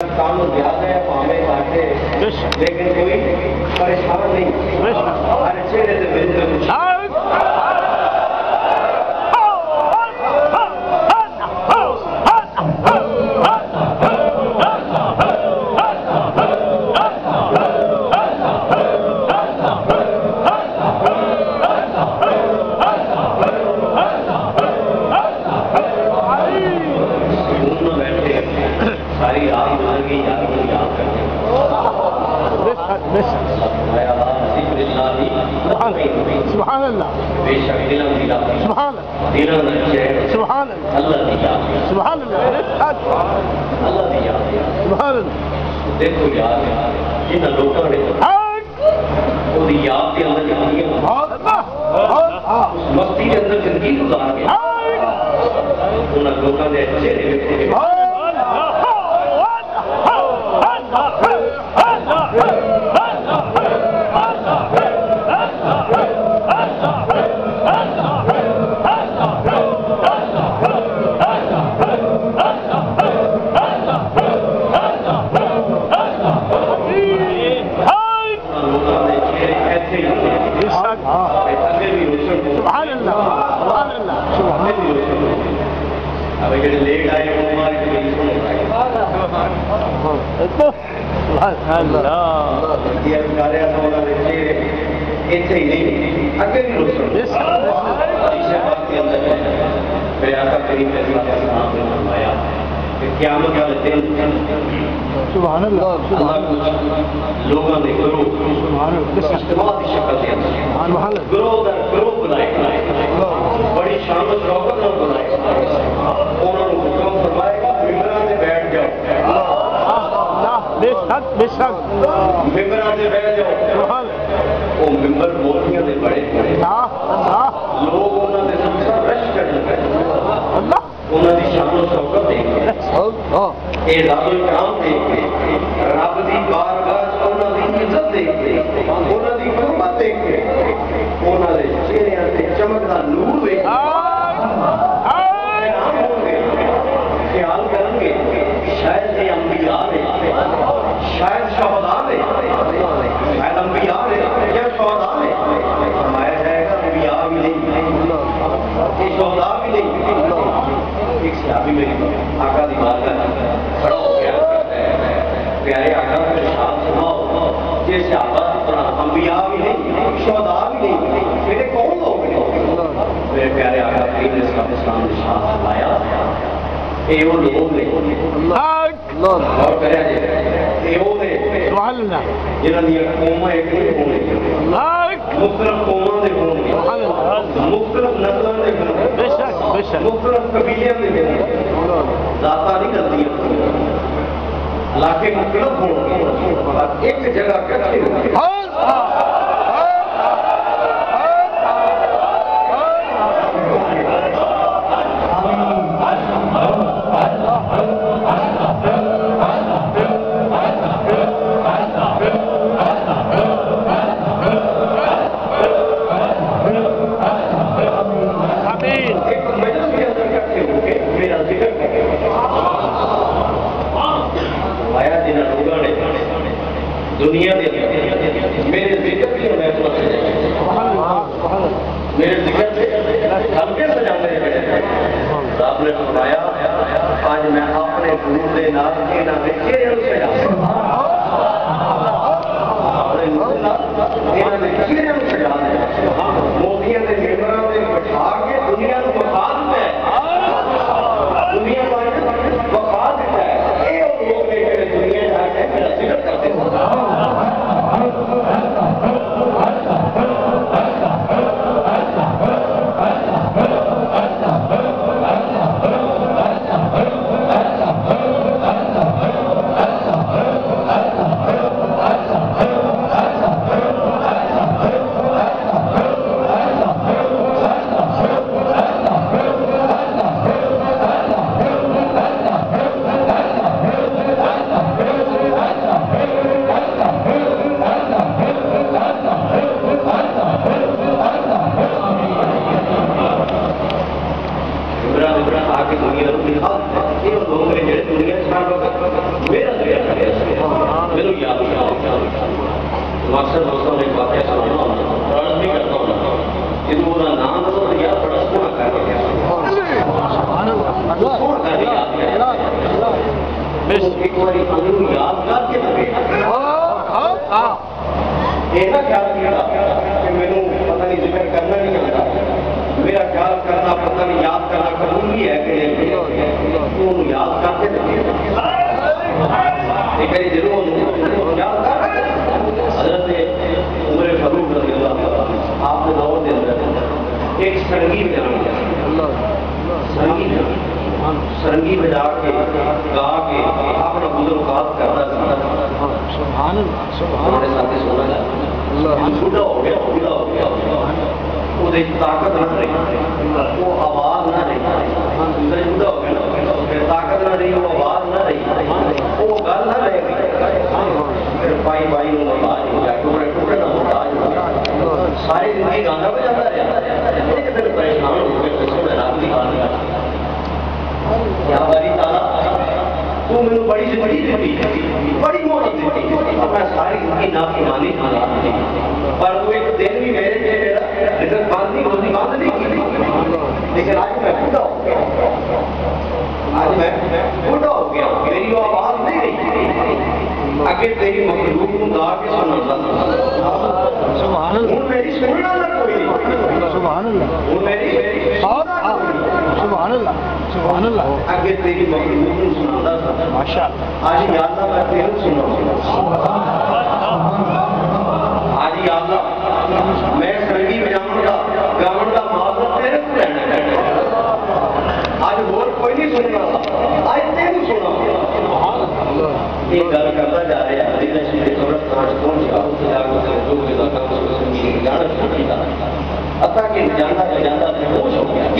کام زیادہ ہے پامے کاٹے لیکن کوئی پریشان نہیں ہر چہرے سے ملتے سبحان اللہ بے شک دلم دلا سبحان دلم نقشے سبحان اللہ اللہ دی یاد سبحان اللہ اللہ دی یاد سبحان اللہ دیکھو یاد جنہ لوگوں نے وہ دی یاد کے اندر زندگی مستی کے اندر زندگی گزار گیا انہوں لوگوں نے اچھے دیکھتے سبحان اللہ لوگوں نے گروہ اجتماعی شکل دیا گروہ در گروہ بنائے بڑی شان و شوکت نہ بنائے انہوں نے حکم فرمائے گا ممبران سے بیٹھ جاؤ بے شک ممبران سے بیٹھ جاؤ وہ ممبر مولیاں دے بڑے لوگ انہوں نے سمسا رش کرنے پہ انہوں نے شان و شوکت دیکھ اعزاز و اکرام دیکھ رب دی بارگاہ انہوں نے عزت دیکھ انہوں نے حرمت دیکھ انہوں نے چہرے سے چمکدا نور دیکھ خیال کریں گے شاید یہ انبیاء نے شاید شہداء نے شاید انبیاء نے یا شہداء نے فرمایا جائے گا انبیاء بھی نہیں یہ شہداء بھی نہیں ایک صحابی میری آقا دی بارگاہ کھڑا ہو گیا پیارے آقا کا ارشاد سناؤ یہ صحابہ انبیاء بھی نہیں شہداء بھی نہیں میرے کون لوگ نہیں میرے پیارے آقا کریم نے اس کا اسلام ارشاد فرمایا اے وہ لوگ نے اور کہا جائے اے وہ نے جنہوں نے قومہ ایک نہیں ہونے مختلف قوموں نے ہونے مختلف نسلوں نے ہونے مختلف قبیلیاں نے ہونے ذاتہ نہیں کرتی علاقے مختلف ہونے ایک جگہ کٹھے ہونے دنیا دے میرے ذکر کی محفوظ ہے میرے ذکر سے ہلکے سجانے بیٹھے آپ نے فرمایا آج میں اپنے نور دے نال کے نہ دیکھے ان سے اپنے نور نال کے نہ دیکھے ان سے موتیاں دے ممبراں دے بٹھا کے دنیا کو بخا دیتا ہے دنیا کو بخا دیتا ہے یہ لوگ میرے دنیا جا کے میرا ذکر کرتے ہیں اکثر دوستوں نے ایک واقعہ سنانا ہونا اور عرض بھی کرتا ہوں کہ تو وہ نام تو یاد بڑا سونا کر کے سونا کر کے یاد کیا ایک بار یاد کر کے لگے یہ خیال کیا کہ میرے پتہ نہیں ذکر کرنا نہیں آتا میرا خیال کرنا پتہ نہیں یاد کرنا قبول ہے کہ تو یاد کر کے ایک ضرور یاد کر حضرت عمر فاروق رضی اللہ عنہ آپ کے دور کے اندر ایک سرنگی بجانا سرنگی بجا کے گا کے اپنا بزرگات کرتا تھا ہمارے ساتھ سونا جاتا بوڑھا ہو گیا بوڑھا ہو گیا وہ طاقت نہ رہی وہ آواز نہ رہی بوڑھا ہو گیا طاقت نہ رہی وہ آواز نہ رہی وہ گل نہ رہے گی پائی پائی آواز ہو جائے ٹکڑے ٹکڑے نہ ہوتا ساری زندگی گانا بجاتا رہا ایک دن پریشان ہو گئے تو میں رات کی بات کیا باری تعالیٰ تو میں نے بڑی زندگی دیتی بڑی مہلت دیتی اور میں ساری زندگی نافرمانی کی پر وہ ایک دن بھی میرے لیے میرا رزق باندھی روزی باندھ نہیں کی لیکن آج میں بوڑھا ہو گیا آج میں بوڑھا ہو گیا میری وہ آواز نہیں رہی اگر تیری مخلوق کو گا کے سناتا ہوں میری سننا نہ کوئی سبحان اللہ ہوں میری سبحان اللہ سبحان اللہ اگر تیری مخلوق کو سناتا تھا ماشاء آج یاد نہ میں تیرے سنا آج یاد نہ میں سرنگی بجاؤں گا گاؤں کا معذرت تیرے کو رہنا آج اور کوئی نہیں سن رہا آج تیرے سنا یہ گل کرتا جا رہا ہے حدیث شریف قبرستان پہنچا اس سے آگے سے جو بھی لگا اس کو سنگی جانا شروع کیا حتیٰ کہ جانتا کہ جانتا بے ہوش ہو گیا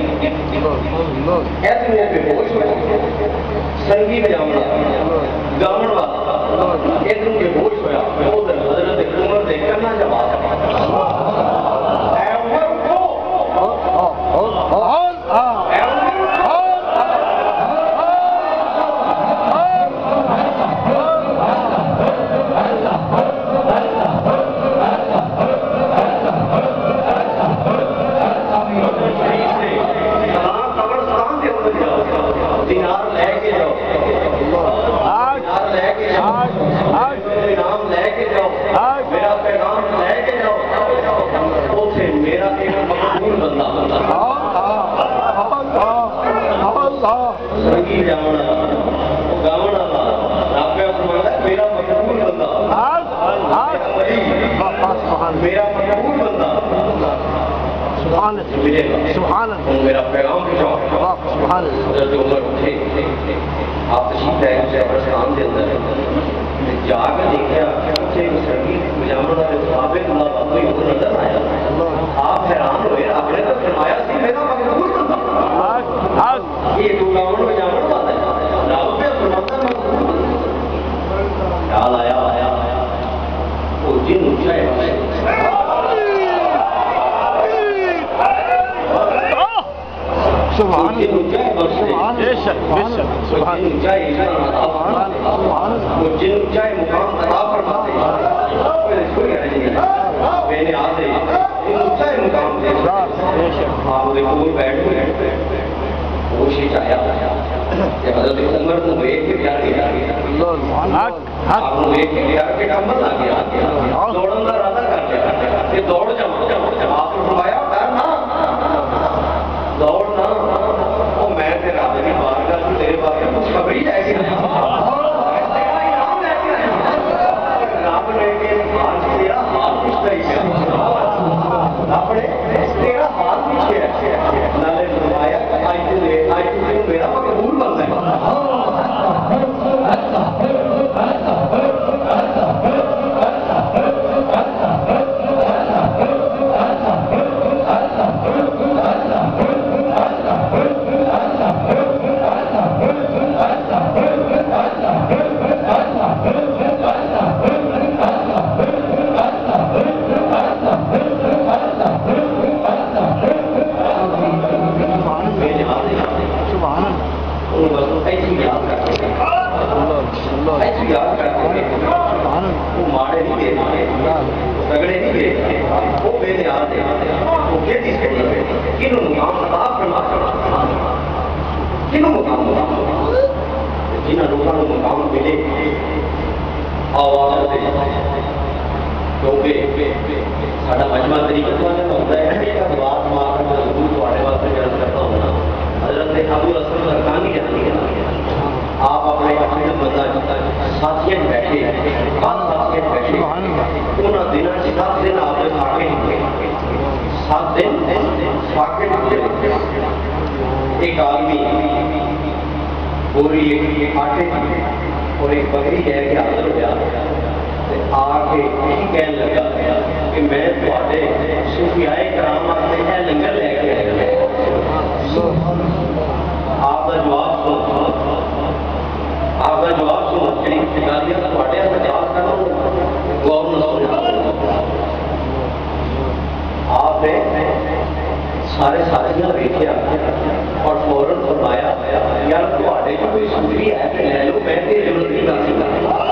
ایسے میں بے ہوش ہو گیا سنگی میں جاؤں گاؤں والا ایک دن بے ہوش ہوا ادھر حضرت عمر دیکھ کر نہ جواب اے عمر کو میرا پیغام حضرت عمر اٹھے آپ تشریف لائے مجھے قبرستان کے اندر جا کر دیکھا اسے سنگیت بجانا کے ثابت اللہ کوئی وہ نظر آیا آپ حیران ہوئے آپ نے تو فرمایا سی میرا مقبول بندہ یہ تو گاؤں بجانا والا ہے راؤ پہ فرماتا مقبول خیال آیا وہ جن اونچا ہے سبحان سبحان بے شک سبحان وہ جن چاہے مقام عطا فرماتے میں نے آتے چاہے مقام دے آپ دیکھو وہ بیٹھ گئے کوشش آیا کہ حضرت عمر کو ایک کے پیار کے آپ کو ایک کے پیار کے کام بتا گیا دوڑن کا ارادہ کر دیا کہ دوڑ جاؤ آپ کو فرمایا کرنا دوڑنا وہ میں تیرے آدمی بات کر تیرے بات کر کچھ خبر ہی جائے گی رب نے کہ تیرا ہاتھ پوچھتا ہی تیرا ہاتھ پیچھے ہے نالے فرمایا آج میرا مقبول بنتا ہے ایسی یاد کرتے ہیں وہ مارے نہیں دیتے بے نیاز ہے وہ کہتی سے کنوں مقام عطا فرما کنوں مقام جنہاں لوگوں کو مقام ملے آواز دے کیونکہ ساڈا مجمع طریقہ ہوتا ہے ایک بات مار کر ضرور تھوڑے واسطے عرض کرتا ہوں حضرت ابو بکر سرکانی جاتی ہے آپ اپنے ساتھیاں بیٹھے بعض ساتھیاں بیٹھے انہاں دنوں 7 دن آپ نے فاقے ہوئے 7 دن فاقے ہوئے ایک آدمی پوری ایک آٹے کی اور ایک بکری ہے کہ حاضر ہو گیا آ کے یہی کہنے لگا کہ میں تھوڑے صوفیائے کرام واسطے ہے لنگر لے کے آیا آپ کا جواب سن آپ کا جواب سن جی گالیاں تھوڑے بچاس کرو غور نہ سنا آپ نے سارے ساتھیاں دیکھا اور فوراً فرمایا یار تھوڑے جو کوئی صوفی ہے کہ لے لو میں تیری ضرورت نہیں کر سکتا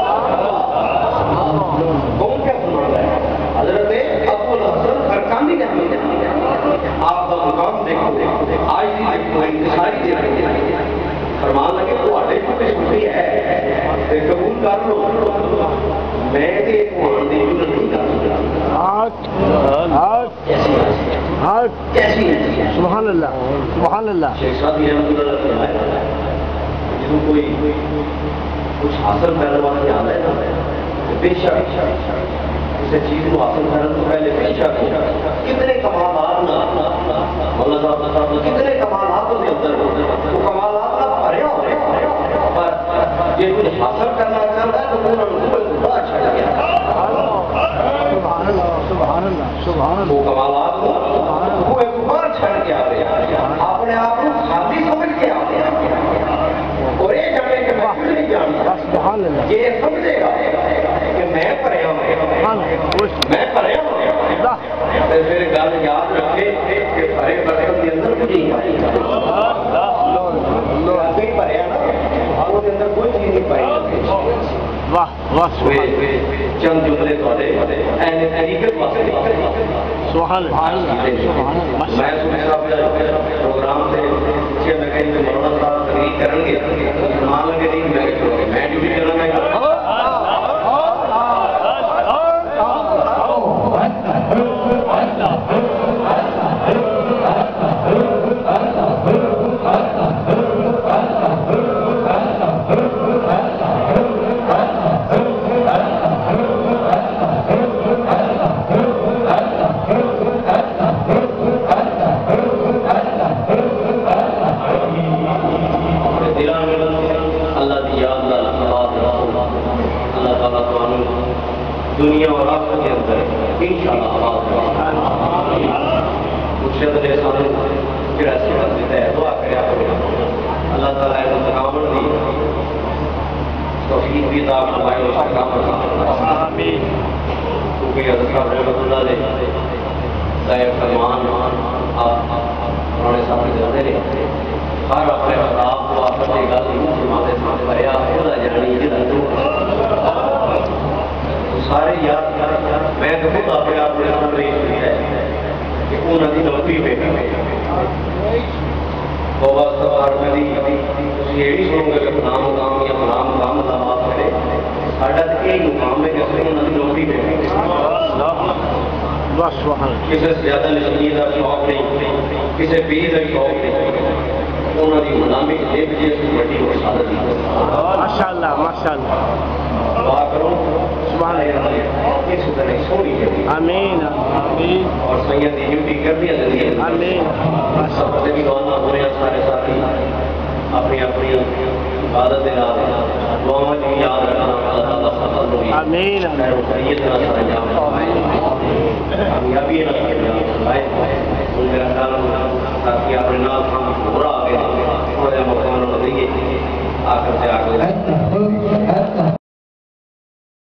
کون کیا فرما رہا ہے حضرت ابو الحسن خرقانی جانے آپ کا مقام دیکھو آج ساری جگہ فرمان لگے تھوڑے جو کوئی صوفی ہے قبول کر لو میں ایک مان دی ضرورت نہیں کر سکتا کیسی ہے سبحان اللہ سبحان اللہ شیخ صاحب یہ رحمۃ اللہ فرمایا جب کوئی کچھ حاصل کرنے والے آتا ہے نا بے شک کسی چیز کو حاصل کرنے تو پہلے بے شک کتنے کمالات مولا صاحب کتنے کمالات کے اندر وہ کمالات کا بھرے ہو پر یہ کچھ حاصل کرنا چاہتا ہے تو انہوں نے بڑا اچھا لگا سبحان اللہ سبحان اللہ وہ کمالات وہ ایک بار چھڑ کے آتے ہیں اپنے آپ کو خالی سمجھ کے آتے ہیں اور یہ جانے کہ میں کچھ نہیں جانتا یہ سمجھے گا کہ میں پریا ہوں میں پریا ہوں پھر گل یاد رکھے کہ پرے برتن کے اندر کچھ نہیں پریا نا وہ کے اندر کوئی چیز نہیں پائی واہ واہ چند جملے تھوڑے اہل طریقت واسطے سبحان اللہ میں پروگرام سے کہ میں کہیں مولانا صاحب تقریر کریں گے مان لگے نہیں میں ڈیوٹی کرنا میں دنیا اور آخرت کے اندر انشاءاللہ مرشد نے سانو پھر ایسی بات دیتا ہے دعا کرے آپ اللہ تعالیٰ ہے متقابل دی توفیق بھی عطا فرمائے اور استقامت آمین کیونکہ حضرت صاحب رحمۃ اللہ علیہ ظاہر فرمان آپ پرانے صاحب کے جانے رہے ہر اپنے خطاب کو آپ نے گل یوں فرماتے سامنے بھریا خدا جانی جدھر سارے یاد میں تو خود آپ نے سامنے ہے کہ انہوں نے نوکری پہ بابا سرکار میں یہ نہیں سنوں گے کہ فلاں مقام یا فلاں مقام کا بات کرے ساڈا تو یہی مقام ہے کہ انہوں نے نوکری پہ کسی سے زیادہ نشانی کا شوق نہیں کسی پیر کا شوق نہیں انہوں نے غلامی کے بجے سے بڑی اور سعادت دی ماشاء اللہ ماشاء اللہ دعا کرو سبحان اللہ اس طرح سونی ہے آمین آمین اور سید کی ڈیوٹی کر دیا زندگی آمین سب سے بھی روانہ ہو رہے ہیں سارے ساتھی اپنی اپنی عبادت دے نال دعاواں دی یاد رکھنا اللہ تعالیٰ سب کو آمین خیر و خیریت نال سارے جان کامیابی نال